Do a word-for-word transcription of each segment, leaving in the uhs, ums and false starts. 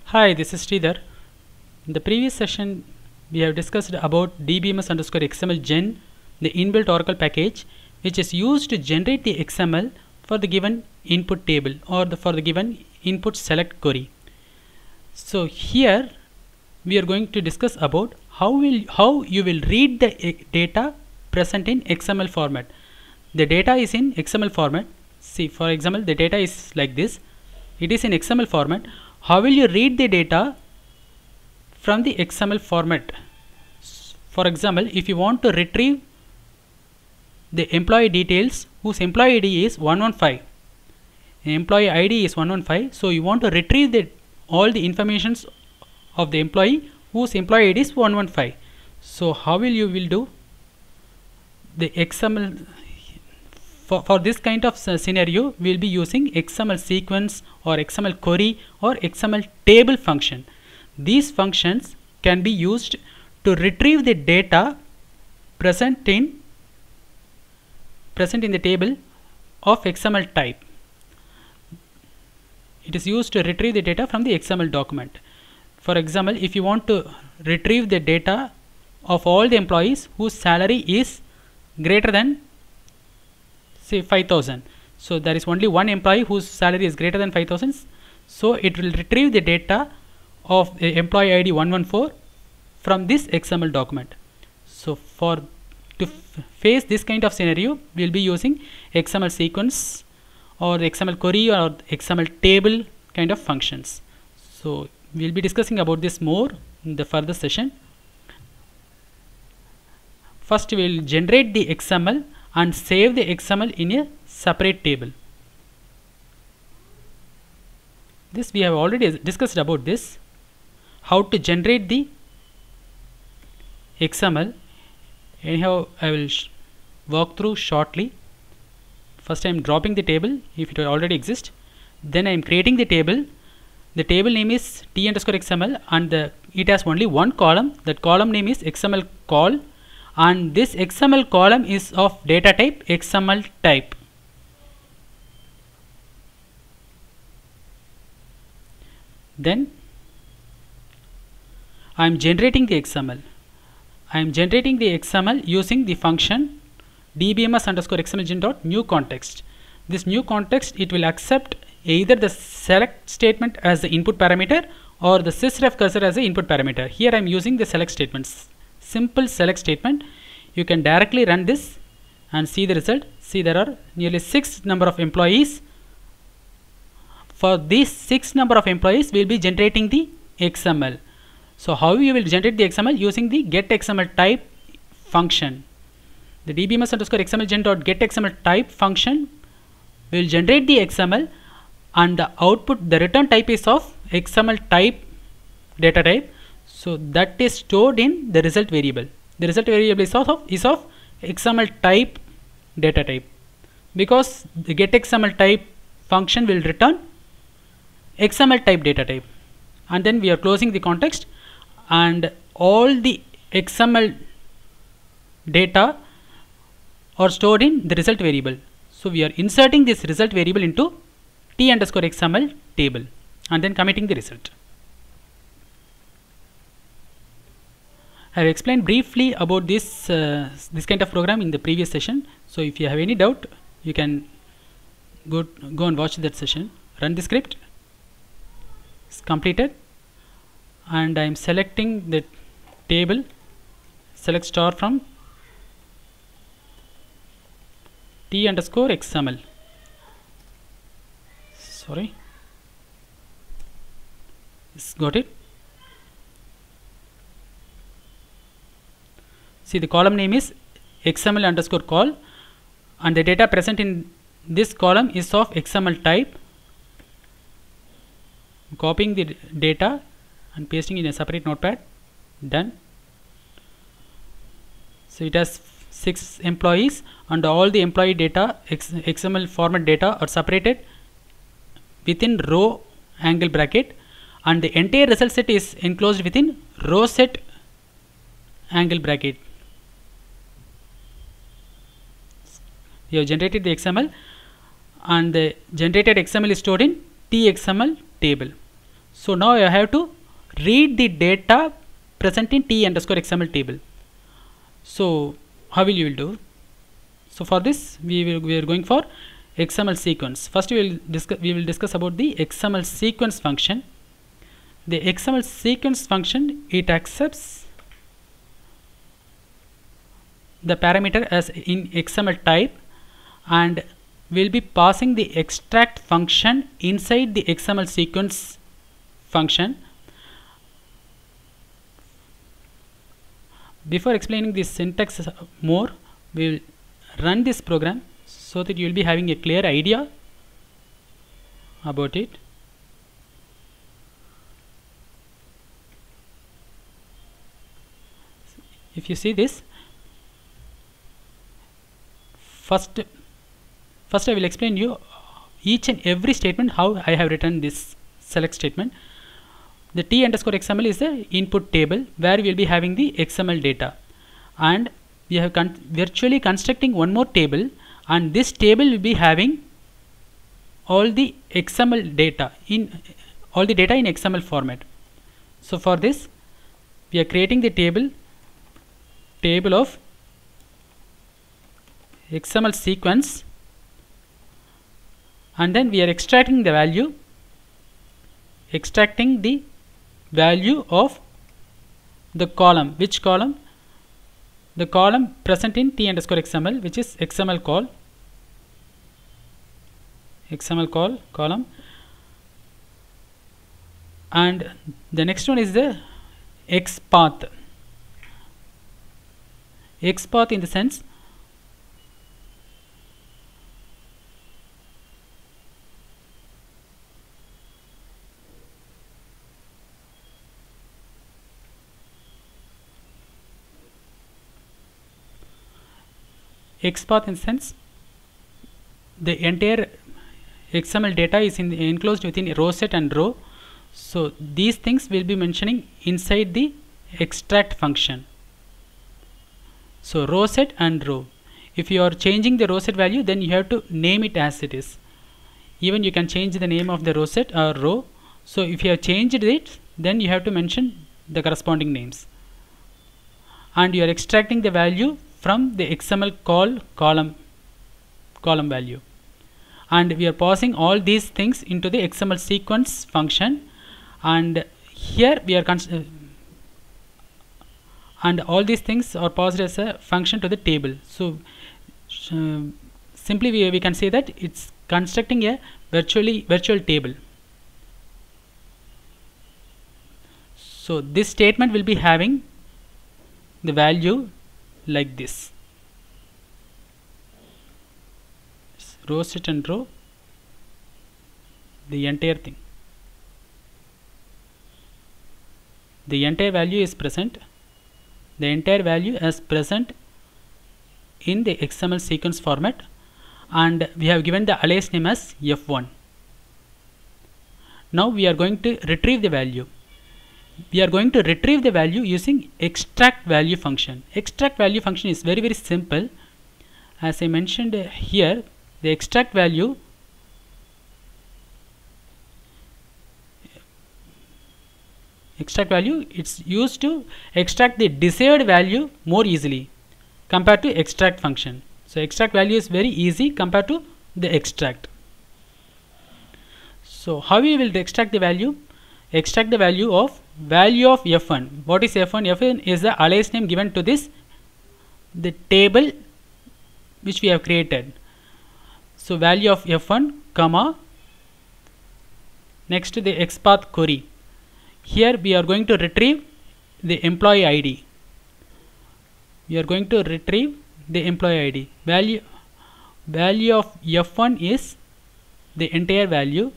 Hi, this is Sridhar. In the previous session, we have discussed about dbms underscore xml gen, the inbuilt Oracle package, which is used to generate the X M L for the given input table or the, for the given input select query. So here we are going to discuss about how will how you will read the data present in X M L format. The data is in X M L format. See, for example, the data is like this. It is in X M L format. How will you read the data from the X M L format? For example, if you want to retrieve the employee details whose employee I D is one one five, employee I D is one one five, so you want to retrieve the all the informations of the employee whose employee I D is one one five. So how will you will do the X M L? For, for this kind of scenario, we will be using X M L sequence or X M L query or X M L table function. These functions can be used to retrieve the data present in present in the table of X M L type. It is used to retrieve the data from the X M L document. For example, if you want to retrieve the data of all the employees whose salary is greater than say five thousand, so there is only one employee whose salary is greater than five thousand, so it will retrieve the data of the employee I D one one four from this X M L document. So for to face this kind of scenario, we will be using X M L sequence or the X M L query or X M L table kind of functions. So we will be discussing about this more in the further session. First, we will generate the X M L and save the X M L in a separate table. This we have already discussed about this, how to generate the X M L. Anyhow, I will walk through shortly. First, I am dropping the table if it already exists. Then I am creating the table. The table name is t underscore xml and the, it has only one column. That column name is X M L call, and this X M L column is of data type X M L type. Then I am generating the X M L. I am generating the X M L using the function dbms underscore xmlgen dot new context. This new context, it will accept either the select statement as the input parameter or the sysref cursor as the input parameter. Here I am using the select statements. Simple select statement. You can directly run this and see the result. See, there are nearly six number of employees. For these six number of employees, we will be generating the X M L. So how you will generate the X M L? Using the get X M L type function. The dbms underscore xmlgen dot get X M L type function will generate the X M L, and the output, the return type is of X M L type data type. So that is stored in the result variable. The result variable is of, is of X M L type data type, because the get X M L type function will return X M L type data type. And then we are closing the context, and all the X M L data are stored in the result variable. So we are inserting this result variable into t underscore xml table and then committing the result. I have explained briefly about this uh, this kind of program in the previous session. So if you have any doubt, you can go go and watch that session. Run the script. It's completed, and I am selecting the table. Select star from t underscore xml. Sorry, it's got it. See, the column name is xml underscore call, and the data present in this column is of X M L type. Copying the data and pasting in a separate notepad. Done. So it has six employees, and all the employee data X M L format data are separated within row angle bracket, and the entire result set is enclosed within row set angle bracket. You have generated the X M L, and the generated X M L is stored in T X M L table. So now I have to read the data present in T underscore X M L table. So how will you will do? So for this we will we are going for X M L sequence. First we will discuss we will discuss about the X M L sequence function. The X M L sequence function, it accepts the parameter as in X M L type, and will be passing the extract function inside the X M L sequence function. Before explaining this syntax more, we will run this program so that you will be having a clear idea about it. If you see this, first first I will explain you each and every statement how I have written this select statement. The T underscore X M L is the input table where we will be having the X M L data, and we have con virtually constructing one more table, and this table will be having all the X M L data in all the data in X M L format. So for this we are creating the table table of X M L sequence, and then we are extracting the value extracting the value of the column. Which column? The column present in T underscore X M L, which is X M L call X M L call column, and the next one is the X path. X path in the sense X path in the sense the entire X M L data is in the enclosed within a row set and row. So these things will be mentioning inside the extract function. So row set and row. If you are changing the row set value, then you have to name it as it is. Even you can change the name of the row set or row. So if you have changed it, then you have to mention the corresponding names. And you are extracting the value from the X M L call column column value, and we are passing all these things into the X M L sequence function, and here we are uh, and all these things are passed as a function to the table. So uh, simply we, we can say that it's constructing a virtually virtual table. So this statement will be having the value like this: row set and row, the entire thing, the entire value is present, the entire value is present in the X M L sequence format, and we have given the alias name as F one. Now we are going to retrieve the value. We are going to retrieve the value using extract value function. Extract value function is very very simple. As I mentioned here, the extract value extract value it's used to extract the desired value more easily compared to extract function. So extract value is very easy compared to the extract. So how we will extract the value? Extract the value of value of F one. What is F one? F one is the alias name given to this the table which we have created. So value of F one comma next to the X path query. Here we are going to retrieve the employee I D. We are going to retrieve the employee I D. Value value of F one is the entire value.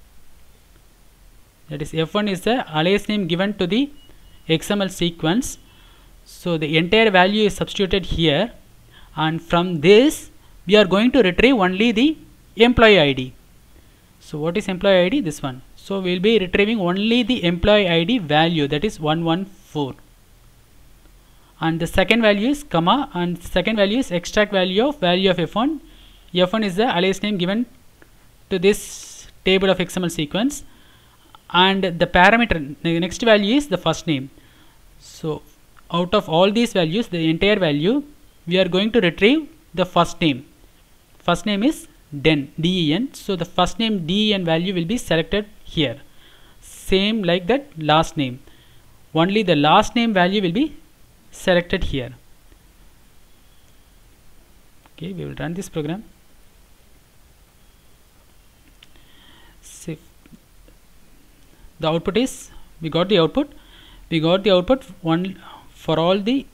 That is, F one is the alias name given to the X M L sequence. So the entire value is substituted here, and from this we are going to retrieve only the employee I D. So what is employee I D? This one. So we will be retrieving only the employee I D value, that is one one four, and the second value is comma, and second value is extract value of value of F one. F one is the alias name given to this table of X M L sequence, and the parameter, the next value is the first name. So out of all these values, the entire value, we are going to retrieve the first name. First name is den, D E N. So the first name D E N value will be selected here. Same like that last name. Only the last name value will be selected here. Okay, we will run this program. See, the output is, we got the output. We got the output one for all the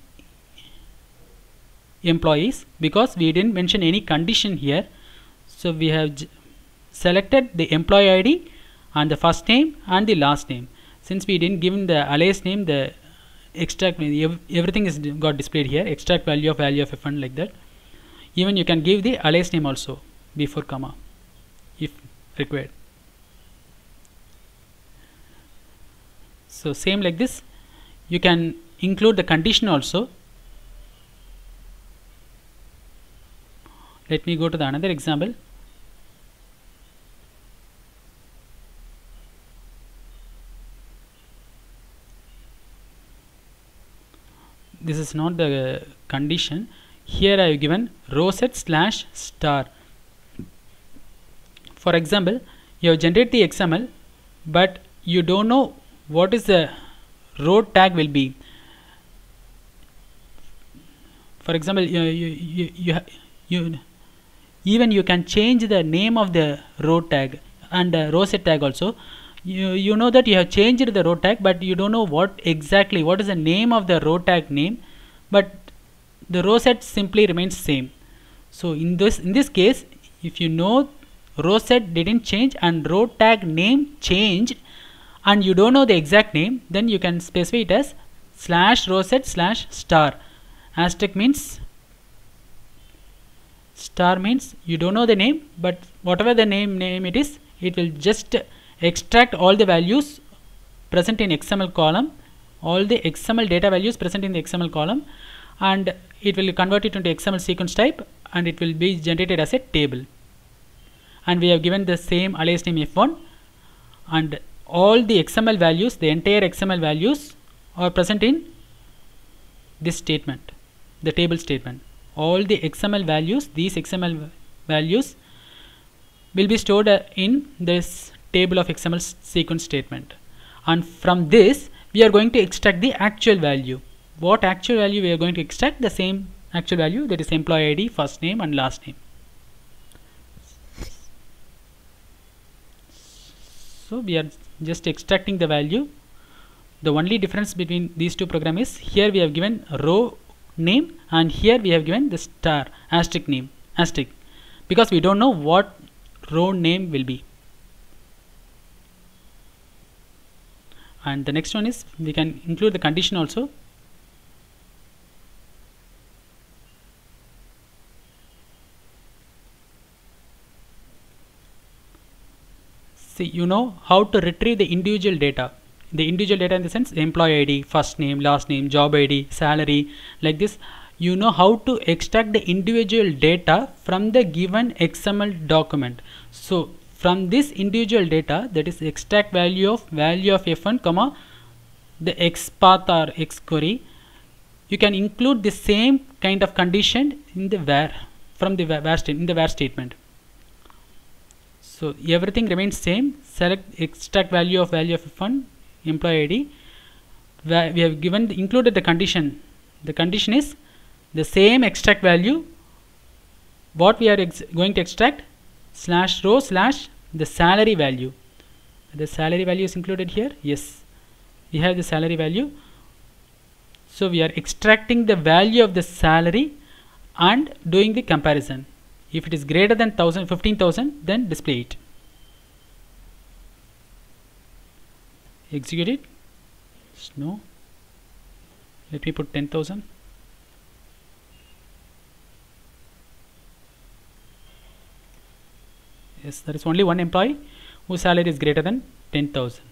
employees because we didn't mention any condition here. So we have selected the employee I D and the first name and the last name. Since we didn't give the alias name, the extract, everything is got displayed here. Extract value of value of a fund, like that. Even you can give the alias name also before comma if required. So same like this, you can include the condition also. Let me go to the another example. This is not the condition. Here I have given row set slash star. For example, you have generated the X M L, but you don't know what is the row tag will be. For example, you, you, you, you, you even you can change the name of the row tag and the row set tag also. You, you know that you have changed the row tag, but you don't know what exactly, what is the name of the row tag name, but the row set simply remains same. So in this in this case, if you know row set didn't change and row tag name changed and you don't know the exact name, then you can specify it as slash row set slash star. Asterisk means, star means you don't know the name, but whatever the name name it is, it will just extract all the values present in X M L column, all the X M L data values present in the X M L column, and it will convert it into X M L sequence type and it will be generated as a table. And we have given the same alias name F one, and all the X M L values, the entire X M L values are present in this statement, the table statement. All the X M L values, these X M L values will be stored uh, in this table of X M L sequence statement, and from this we are going to extract the actual value. What actual value we are going to extract? The same actual value, that is employee I D, first name and last name. So we are just extracting the value. The only difference between these two programs is here we have given row name and here we have given the star asterisk name asterisk, because we don't know what row name will be. And the next one is we can include the condition also. See, you know how to retrieve the individual data. The individual data in the sense employee I D, first name, last name, job I D, salary, like this. You know how to extract the individual data from the given X M L document. So from this individual data, that is extract value of value of F one comma the X path or X query, you can include the same kind of condition in the where from the where in the where statement. So everything remains same. Select extract value of value of F one, employee I D. Where we have given the, included the condition. The condition is the same extract value. What we are ex going to extract, slash row slash the salary value. The salary value is included here. Yes, we have the salary value. So we are extracting the value of the salary and doing the comparison. If it is greater than fifteen thousand, then display it. Execute it. No. Let me put ten thousand. Yes, there is only one employee whose salary is greater than ten thousand.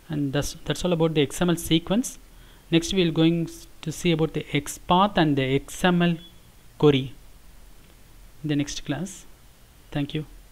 And that's that's all about the X M L sequence. Next we will going to see about the XPath and the X M L query in the next class. Thank you.